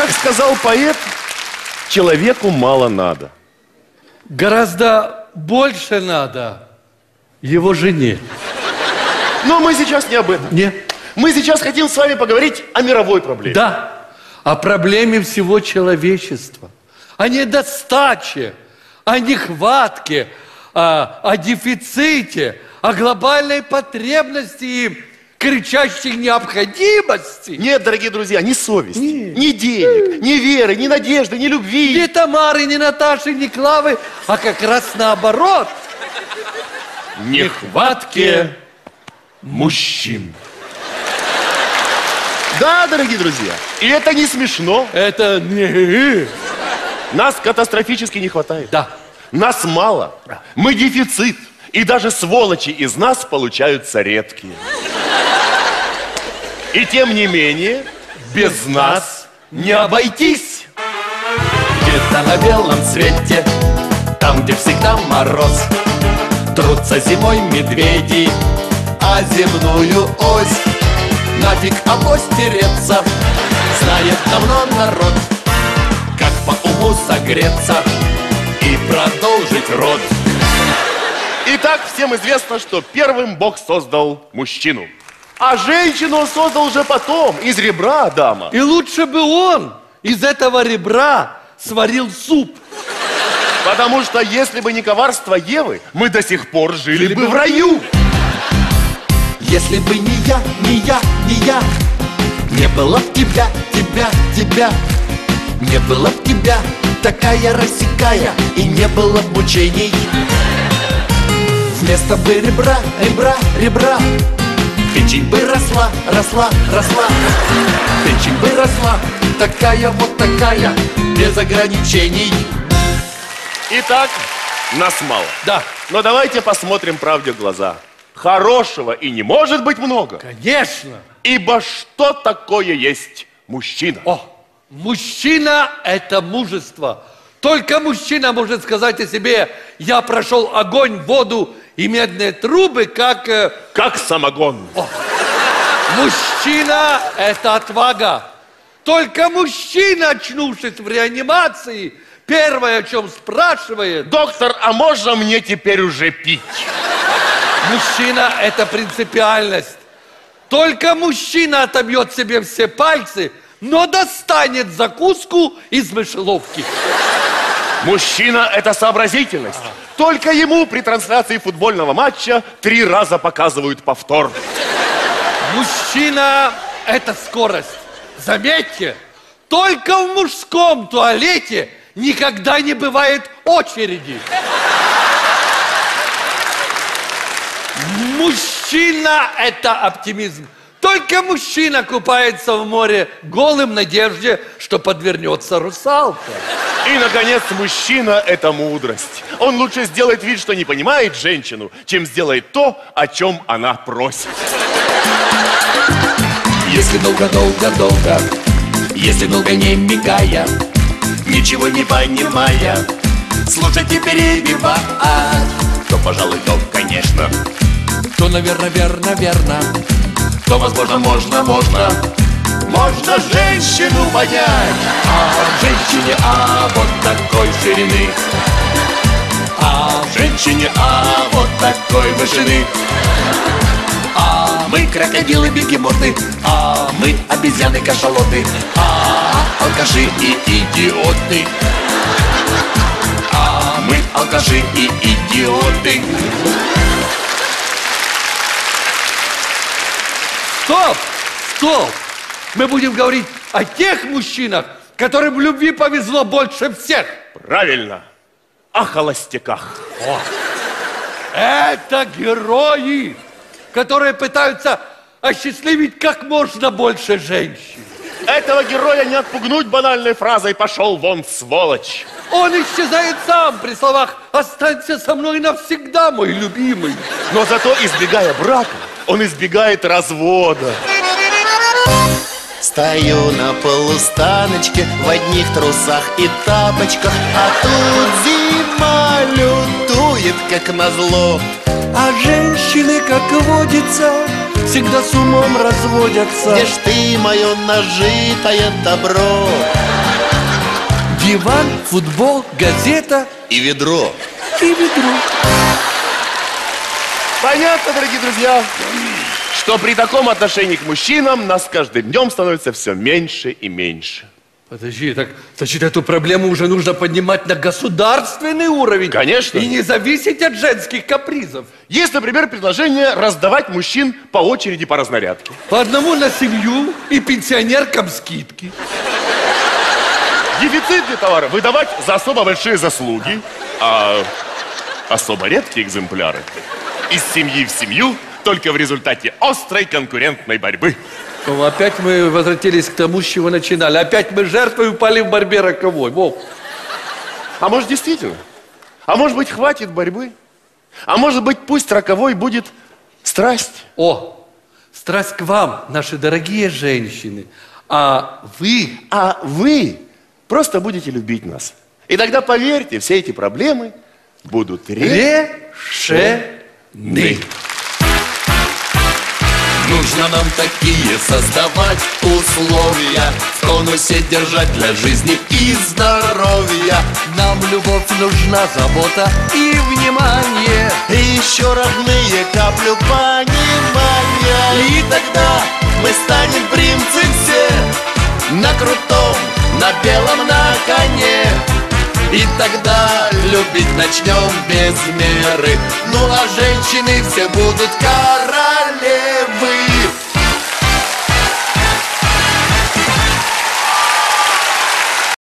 Как сказал поэт, человеку мало надо. Гораздо больше надо его жене. Но мы сейчас не об этом. Нет. Мы сейчас хотим с вами поговорить о мировой проблеме. Да, о проблеме всего человечества. О недостаче, о нехватке, о дефиците, о глобальной потребности и кричащей необходимости. Нет, дорогие друзья, ни совести, ни денег, ни веры, ни надежды, ни любви. Ни Тамары, ни Наташи, ни Клавы, а как раз наоборот. Нехватки мужчин. Да, дорогие друзья, и это не смешно. Это не... Нас катастрофически не хватает. Да. Нас мало. Мы дефицит. И даже сволочи из нас получаются редкие. И тем не менее, без нас не обойтись. Где-то на белом свете, там, где всегда мороз, трутся зимой медведи, а земную ось нафиг авось тереться. Знает давно народ, как по уму согреться и продолжить род. Итак, всем известно, что первым Бог создал мужчину. А женщину он создал уже потом, из ребра Адама. И лучше бы он из этого ребра сварил суп. Потому что если бы не коварство Евы, мы до сих пор жили бы в раю. Если бы не я, не я, не я, не было б тебя, тебя, тебя, не было б тебя, такая рассекая, и не было б мучений. Вместо бы ребра, ребра, ребра, печень бы росла, росла, росла. Печень бы росла, такая вот такая, без ограничений. Итак, нас мало. Да. Но давайте посмотрим правде в глаза. Хорошего и не может быть много. Конечно. Ибо что такое есть мужчина? О, мужчина – это мужество. Только мужчина может сказать о себе: я прошел огонь, воду и медные трубы, как... Как самогон. О, мужчина – это отвага. Только мужчина, очнувшись в реанимации, первое, о чем спрашивает: доктор, а можно мне теперь уже пить? Мужчина – это принципиальность. Только мужчина отобьет себе все пальцы, но достанет закуску из мышеловки. Мужчина – это сообразительность. Только ему при трансляции футбольного матча 3 раза показывают повтор. Мужчина – это скорость. Заметьте, только в мужском туалете никогда не бывает очереди. Мужчина – это оптимизм. Только мужчина купается в море голым в надежде, что подвернется русалка. И, наконец, мужчина – это мудрость. Он лучше сделает вид, что не понимает женщину, чем сделает то, о чем она просит. Если долго-долго-долго, если долго не мигая, ничего не понимая, слушать и перебивать, то, пожалуй, то, конечно, то, наверное, верно, верно, то, возможно, можно женщину понять, в женщине, вот такой ширины, в женщине, вот такой вышины. Мы крокодилы, бегемоты, мы обезьяны, кашалоты, алкаши и идиоты, мы алкаши и идиоты. Стоп! Стоп! Мы будем говорить о тех мужчинах, которым в любви повезло больше всех. Правильно. О холостяках. О. Это герои, которые пытаются осчастливить как можно больше женщин. Этого героя не отпугнуть банальной фразой «пошел вон, сволочь». Он исчезает сам при словах «останься со мной навсегда, мой любимый». Но зато, избегая брака, он избегает развода. Стою на полустаночке в одних трусах и тапочках, а тут зима лютует, как назло. А женщины, как водится, всегда с умом разводятся. Где ж ты, мое нажитое добро? Диван, футбол, газета И ведро. и ведро. Понятно, дорогие друзья, что при таком отношении к мужчинам нас с каждым днем становится все меньше и меньше. Подожди, так, значит, эту проблему уже нужно поднимать на государственный уровень. Конечно. И не зависеть от женских капризов. Есть, например, предложение раздавать мужчин по очереди по разнарядке. По одному на семью и пенсионеркам скидки. Дефицитный товар выдавать за особо большие заслуги, а особо редкие экземпляры из семьи в семью только в результате острой конкурентной борьбы. Ну, опять мы возвратились к тому, с чего начинали. Опять мы жертвой упали в борьбе роковой. Вов. А может, действительно? А может быть, хватит борьбы? А может быть, пусть роковой будет страсть? О, страсть к вам, наши дорогие женщины. А вы... А вы просто будете любить нас. И тогда, поверьте, все эти проблемы будут решены. Нужно нам такие создавать условия, в тонусе держать для жизни и здоровья. Нам любовь нужна, забота и внимание. И еще родные каплю понимания. И тогда мы станем примцы все на крутом, на белом, на коне. И тогда любить начнем без меры. Ну а женщины все будут королевы.